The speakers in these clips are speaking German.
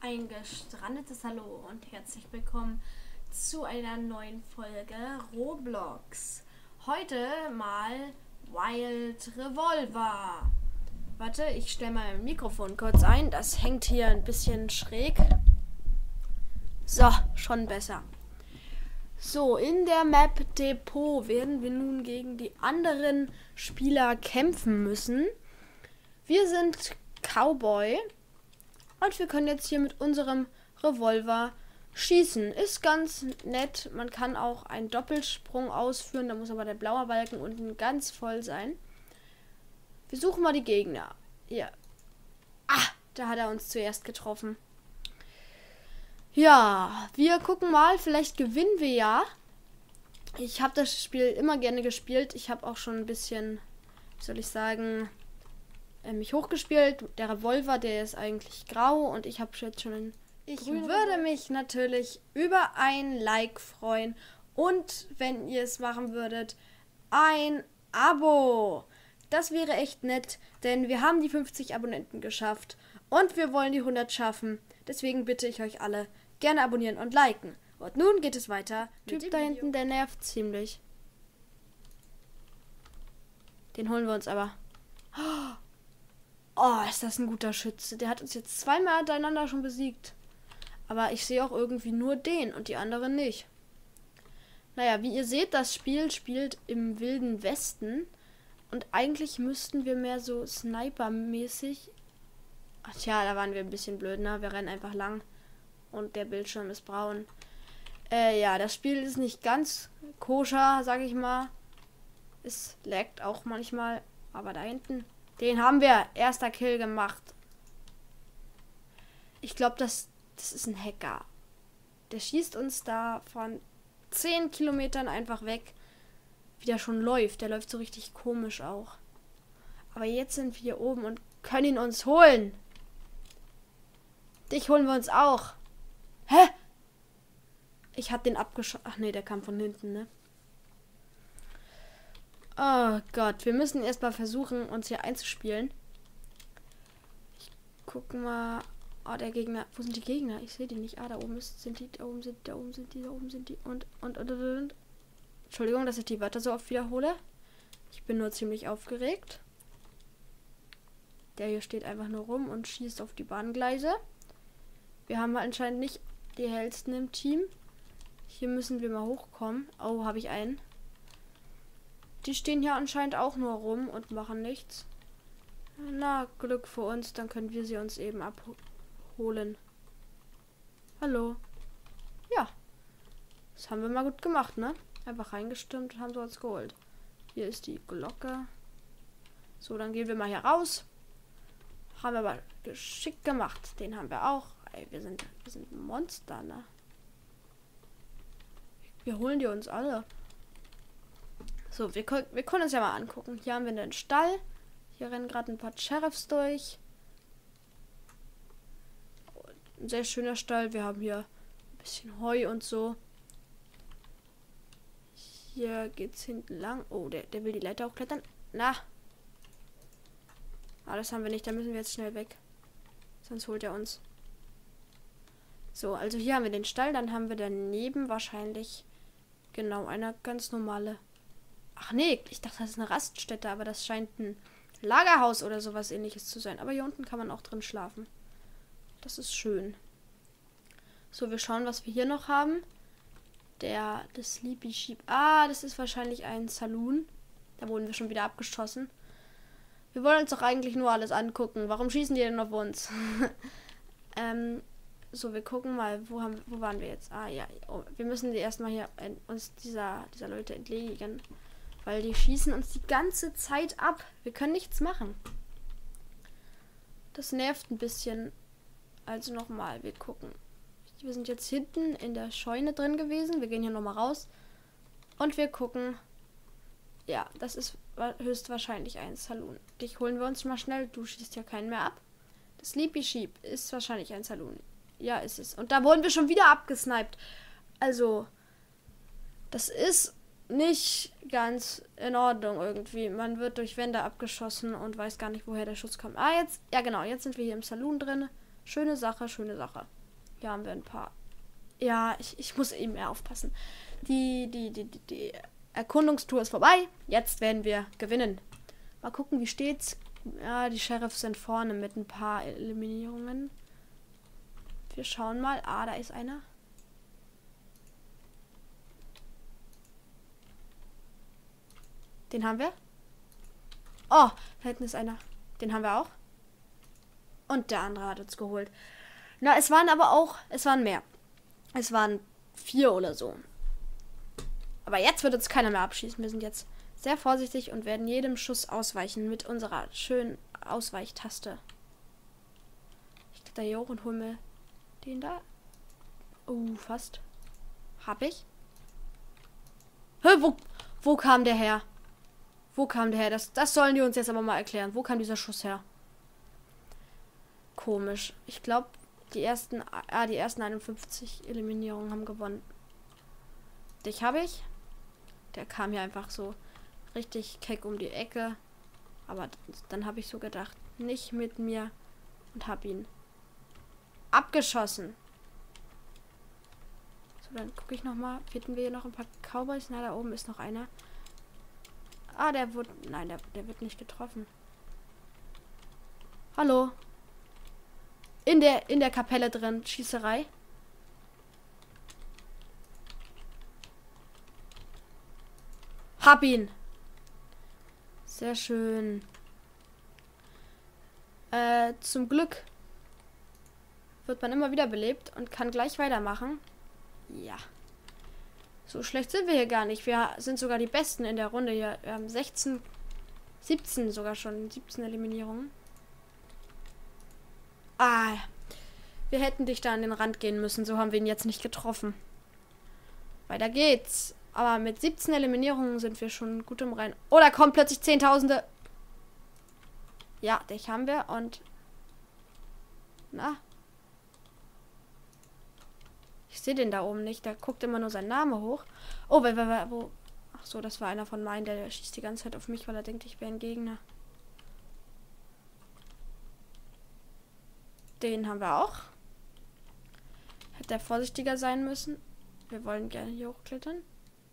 Ein gestrandetes Hallo und herzlich willkommen zu einer neuen Folge Roblox. Heute mal Wild Revolver. Warte, ich stelle mal mein Mikrofon kurz ein. Das hängt hier ein bisschen schräg. So, schon besser. So, in der Map Depot werden wir nun gegen die anderen Spieler kämpfen müssen. Wir sind Cowboy. Und wir können jetzt hier mit unserem Revolver schießen. Ist ganz nett. Man kann auch einen Doppelsprung ausführen. Da muss aber der blaue Balken unten ganz voll sein. Wir suchen mal die Gegner. Hier. Ah, da hat er uns zuerst getroffen. Ja, wir gucken mal. Vielleicht gewinnen wir ja. Ich habe das Spiel immer gerne gespielt. Ich habe auch schon ein bisschen, wie soll ich sagen, mich hochgespielt. Der Revolver, der ist eigentlich grau und ich habe jetzt schon einen. Ich würde mich natürlich über ein Like freuen und wenn ihr es machen würdet, ein Abo. Das wäre echt nett, denn wir haben die 50 Abonnenten geschafft und wir wollen die 100 schaffen. Deswegen bitte ich euch alle, gerne abonnieren und liken. Und nun geht es weiter. Typ da hinten, der nervt ziemlich. Den holen wir uns aber. Oh, ist das ein guter Schütze. Der hat uns jetzt zweimal hintereinander schon besiegt. Aber ich sehe auch irgendwie nur den und die anderen nicht. Naja, wie ihr seht, das Spiel spielt im Wilden Westen. Und eigentlich müssten wir mehr so Sniper-mäßig. Ach tja, da waren wir ein bisschen blöd, ne? Wir rennen einfach lang. Und der Bildschirm ist braun. Ja, das Spiel ist nicht ganz koscher, sag ich mal. Es laggt auch manchmal. Aber da hinten... Den haben wir. Erster Kill gemacht. Ich glaube, das ist ein Hacker. Der schießt uns da von 10 Kilometern einfach weg. Wie der schon läuft. Der läuft so richtig komisch auch. Aber jetzt sind wir hier oben und können ihn uns holen. Dich holen wir uns auch. Hä? Ich hab den abgeschossen. Ach nee, der kam von hinten, ne? Oh Gott, wir müssen erstmal versuchen, uns hier einzuspielen. Ich guck mal. Oh, der Gegner. Wo sind die Gegner? Ich sehe die nicht. Ah, da oben sind die, da oben sind die, da oben sind die, da oben sind die. Und. Entschuldigung, dass ich die Wörter so oft wiederhole. Ich bin nur ziemlich aufgeregt. Der hier steht einfach nur rum und schießt auf die Bahngleise. Wir haben anscheinend nicht die hellsten im Team. Hier müssen wir mal hochkommen. Oh, habe ich einen. Die stehen hier anscheinend auch nur rum und machen nichts. Na, Glück für uns, dann können wir sie uns eben abholen. Hallo. Ja. Das haben wir mal gut gemacht, ne? Einfach reingestürmt und haben sie uns geholt. Hier ist die Glocke. So, dann gehen wir mal hier raus. Haben wir aber geschickt gemacht. Den haben wir auch. Ey, wir sind Monster, ne? Wir holen die uns alle. So, wir können uns ja mal angucken. Hier haben wir einen Stall. Hier rennen gerade ein paar Sheriffs durch. Ein sehr schöner Stall. Wir haben hier ein bisschen Heu und so. Hier geht's hinten lang. Oh, der will die Leiter hochklettern. Na. Ah, das haben wir nicht. Da müssen wir jetzt schnell weg. Sonst holt er uns. So, also hier haben wir den Stall. Dann haben wir daneben wahrscheinlich genau eine ganz normale... Ach nee, ich dachte, das ist eine Raststätte, aber das scheint ein Lagerhaus oder sowas ähnliches zu sein. Aber hier unten kann man auch drin schlafen. Das ist schön. So, wir schauen, was wir hier noch haben. Das Sleepy Sheep. Ah, das ist wahrscheinlich ein Saloon. Da wurden wir schon wieder abgeschossen. Wir wollen uns doch eigentlich nur alles angucken. Warum schießen die denn auf uns? So, wir gucken mal, wo waren wir jetzt? Ah, ja. Oh, wir müssen die erstmal hier uns dieser Leute entledigen. Weil die schießen uns die ganze Zeit ab. Wir können nichts machen. Das nervt ein bisschen. Also nochmal, wir gucken. Wir sind jetzt hinten in der Scheune drin gewesen. Wir gehen hier nochmal raus. Und wir gucken. Ja, das ist höchstwahrscheinlich ein Saloon. Dich holen wir uns mal schnell. Du schießt ja keinen mehr ab. Das Sleepy Sheep ist wahrscheinlich ein Saloon. Ja, ist es. Und da wurden wir schon wieder abgesniped. Also, das ist nicht ganz in Ordnung irgendwie. Man wird durch Wände abgeschossen und weiß gar nicht, woher der Schuss kommt. Ah, jetzt, ja genau, jetzt sind wir hier im Saloon drin. Schöne Sache, schöne Sache. Hier haben wir ein paar. Ja, ich muss eben mehr aufpassen. Die Erkundungstour ist vorbei. Jetzt werden wir gewinnen. Mal gucken, wie steht's. Ja, die Sheriffs sind vorne mit ein paar Eliminierungen. Wir schauen mal. Ah, da ist einer. Den haben wir. Oh, da hinten ist einer. Den haben wir auch. Und der andere hat uns geholt. Na, es waren mehr. Es waren 4 oder so. Aber jetzt wird uns keiner mehr abschießen. Wir sind jetzt sehr vorsichtig und werden jedem Schuss ausweichen mit unserer schönen Ausweichtaste. Ich gehe da hier hoch und hole mir den da. Fast. Hab ich. Hä, wo kam der her? Wo kam der her? Das sollen die uns jetzt aber mal erklären. Wo kam dieser Schuss her? Komisch. Ich glaube, die ersten 51 Eliminierungen haben gewonnen. Dich habe ich. Der kam hier einfach so richtig keck um die Ecke. Aber dann habe ich so gedacht, nicht mit mir. Und habe ihn abgeschossen. So, dann gucke ich nochmal. Finden wir hier noch ein paar Cowboys? Na, da oben ist noch einer. Ah, der wird nicht getroffen. Hallo. In der Kapelle drin. Schießerei. Hab ihn. Sehr schön. Zum Glück wird man immer wieder belebt und kann gleich weitermachen. Ja. So schlecht sind wir hier gar nicht. Wir sind sogar die Besten in der Runde hier. Wir haben 17 sogar schon. 17 Eliminierungen. Ah. Wir hätten dich da an den Rand gehen müssen. So haben wir ihn jetzt nicht getroffen. Weiter geht's. Aber mit 17 Eliminierungen sind wir schon gut im Reinen. Oh, da kommen plötzlich Zehntausende. Ja, dich haben wir und... Na? Ich sehe den da oben nicht. Da guckt immer nur sein Name hoch. Oh, wo? Ach so, das war einer von meinen. Der schießt die ganze Zeit auf mich, weil er denkt, ich wäre ein Gegner. Den haben wir auch. Hätte er vorsichtiger sein müssen. Wir wollen gerne hier hochklettern.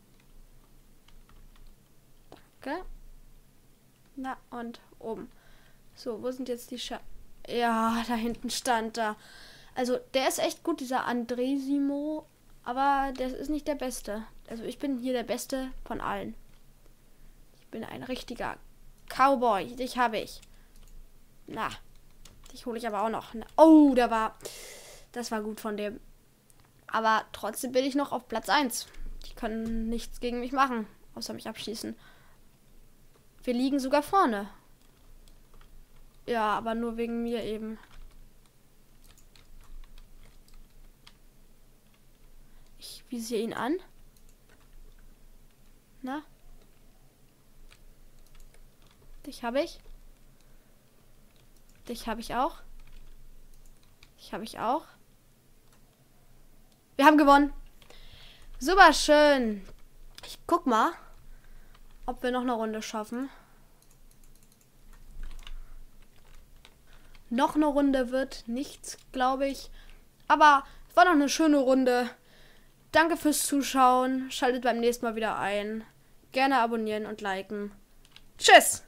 Danke. Na, und oben. So, wo sind jetzt die Ja, da hinten stand da. Also, der ist echt gut, dieser Andresimo. Aber der ist nicht der Beste. Also, ich bin hier der Beste von allen. Ich bin ein richtiger Cowboy. Dich habe ich. Na, dich hole ich aber auch noch. Oh, das war gut von dem. Aber trotzdem bin ich noch auf Platz 1. Die können nichts gegen mich machen, außer mich abschießen. Wir liegen sogar vorne. Ja, aber nur wegen mir eben. Ich visiere ihn an. Na? Dich habe ich. Dich habe ich auch. Dich habe ich auch. Wir haben gewonnen. Super schön. Ich guck mal, ob wir noch eine Runde schaffen. Noch eine Runde wird nichts, glaube ich. Aber es war noch eine schöne Runde. Danke fürs Zuschauen. Schaltet beim nächsten Mal wieder ein. Gerne abonnieren und liken. Tschüss!